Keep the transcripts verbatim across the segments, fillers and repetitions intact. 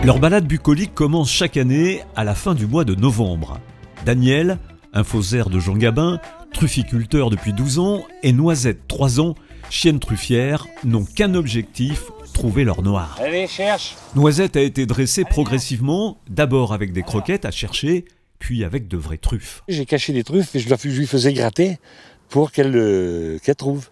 Leur balade bucolique commence chaque année à la fin du mois de novembre. Daniel, un faussaire de Jean Gabin, trufficulteur depuis douze ans, et Noisette, trois ans, chienne truffière, n'ont qu'un objectif, trouver l'or noir. Allez, cherche. Noisette a été dressée progressivement, d'abord avec des croquettes à chercher, puis avec de vraies truffes. J'ai caché des truffes et je, la, je lui faisais gratter pour qu'elle euh, qu'elle trouve.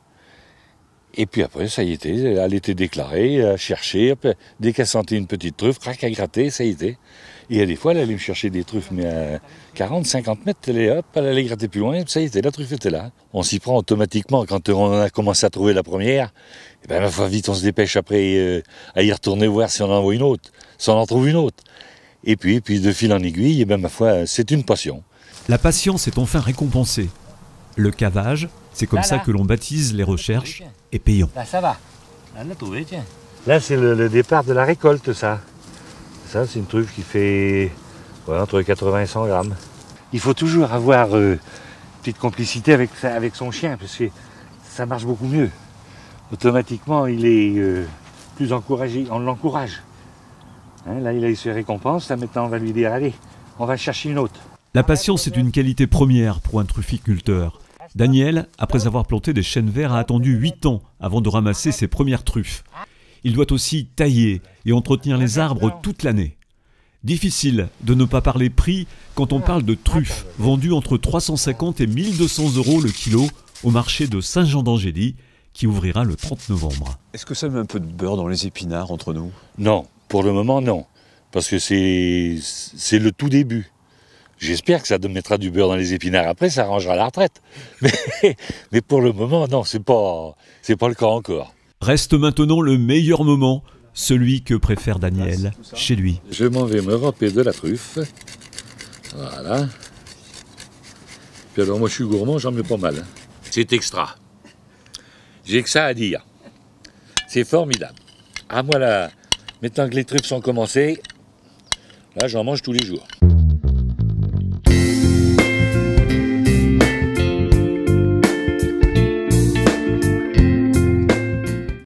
Et puis après, ça y était, elle était déclarée, elle cherchait, dès qu'elle sentait une petite truffe, crac, à gratter, ça y était. Et des fois, elle allait me chercher des truffes, mais à quarante, cinquante mètres, elle, est, hop, elle allait gratter plus loin, ça y était, la truffe était là. On s'y prend automatiquement quand on a commencé à trouver la première. Et ben, ma foi, vite, on se dépêche après euh, à y retourner voir si on en voit une autre, si on en trouve une autre. Et puis, et puis de fil en aiguille, et ben, ma foi, c'est une passion. La patience est enfin récompensée. Le cavage, c'est comme là, ça là. que l'on baptise les recherches, est payant. Là, ça va. Là, on l'a trouvé, tiens. Là, c'est le, le départ de la récolte, ça. Ça, c'est une truffe qui fait ouais, entre quatre-vingts et cent grammes. Il faut toujours avoir euh, une petite complicité avec, sa, avec son chien, parce que ça marche beaucoup mieux. Automatiquement, il est euh, plus encouragé, on l'encourage. Hein, là, il a eu ses récompenses, là, maintenant, on va lui dire, allez, on va chercher une autre. La patience est une qualité première pour un trufficulteur. Daniel, après avoir planté des chênes verts, a attendu huit ans avant de ramasser ses premières truffes. Il doit aussi tailler et entretenir les arbres toute l'année. Difficile de ne pas parler prix quand on parle de truffes vendues entre trois cent cinquante et mille deux cents euros le kilo au marché de Saint-Jean-d'Angély qui ouvrira le trente novembre. Est-ce que ça met un peu de beurre dans les épinards entre nous? Non, pour le moment, non. Parce que c'est c'est le tout début. J'espère que ça mettra du beurre dans les épinards. Après, ça arrangera la retraite. Mais, mais pour le moment, non, c'est pas, c'est pas le cas encore. Reste maintenant le meilleur moment, celui que préfère Daniel, chez lui. Je m'en vais me râper de la truffe. Voilà. Puis alors, moi, je suis gourmand, j'en mets pas mal. C'est extra. J'ai que ça à dire. C'est formidable. Ah, moi, là, maintenant que les truffes sont commencées, là, j'en mange tous les jours.